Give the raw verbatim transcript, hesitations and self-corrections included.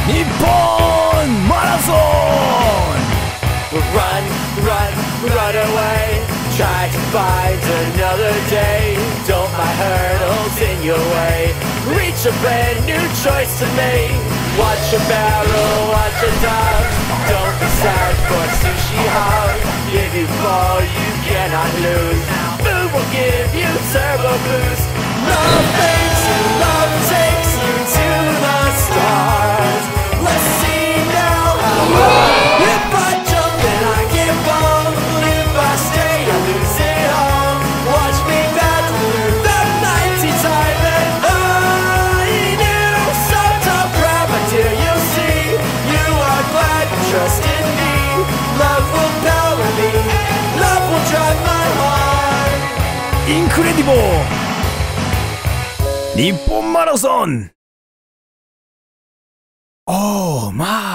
Nippon Marathon! Run, run, run away. Try to find another day. Don't let hurdles in your way. Reach a brand new choice to make. Watch a barrel, watch a dog. Don't be sad for sushi hog. If you fall, you cannot lose. Food will give you turbo boost. Love makes you, love takes you to the stars. Let's see now how high. If I jump then I get fall. If I stay I lose it all. Watch me battle through the mighty tide that I knew. So tough, grab until you see. You are glad you trust in me. Love will power me. Love will drive my heart. Incredible! Nippon Marathon! Oh my!